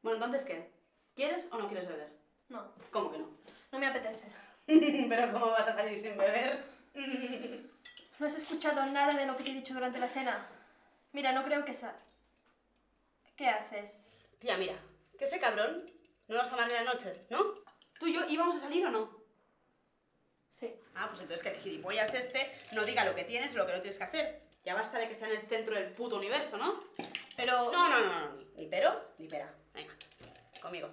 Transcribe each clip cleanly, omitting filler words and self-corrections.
Bueno, entonces, ¿qué? ¿Quieres o no quieres beber? No, ¿Cómo que no? no me apetece. ¿Pero cómo vas a salir sin beber? ¿No has escuchado nada de lo que te he dicho durante la cena? Mira, no creo que ¿Qué haces? Tía, mira, que ese cabrón no nos amargue la noche, ¿no? ¿Tú y yo íbamos a salir o no? Sí. Ah, pues entonces que el gilipollas este no diga lo que tienes o lo que no tienes que hacer. Ya basta de que sea en el centro del puto universo, ¿no? Pero... No, ni pero, ni pera. Venga, conmigo.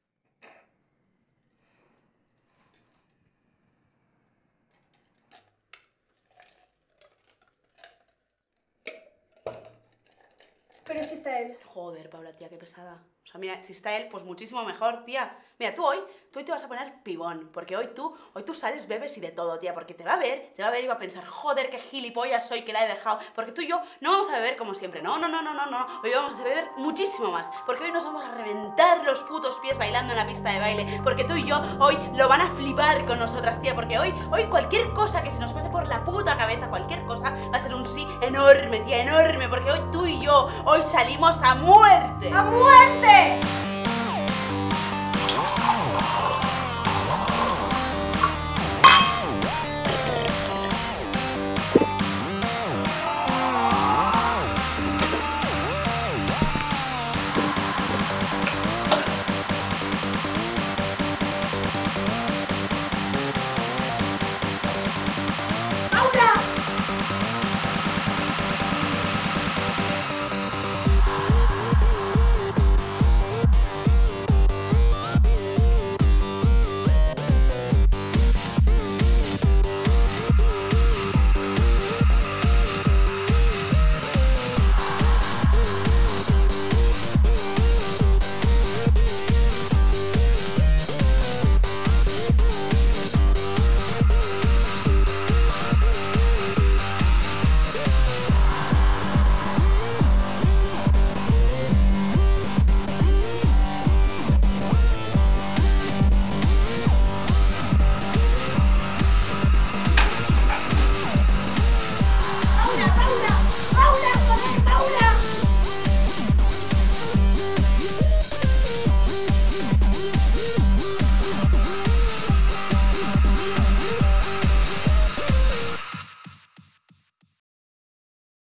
Pero si está él. Joder, Paula, tía, qué pesada. O sea, mira, si está él, pues muchísimo mejor, tía. Mira, tú hoy te vas a poner pibón, porque hoy tú sales, bebes y de todo, tía, porque te va a ver y va a pensar, joder, qué gilipollas soy que la he dejado, porque tú y yo no vamos a beber como siempre, no, hoy vamos a beber muchísimo más, porque hoy nos vamos a reventar los putos pies bailando en la pista de baile, porque tú y yo hoy lo van a flipar con nosotras, tía, porque hoy cualquier cosa que se nos pase por la puta cabeza, cualquier cosa, va a ser un sí enorme, tía, enorme, porque hoy tú y yo, hoy salimos a muerte. ¡A muerte!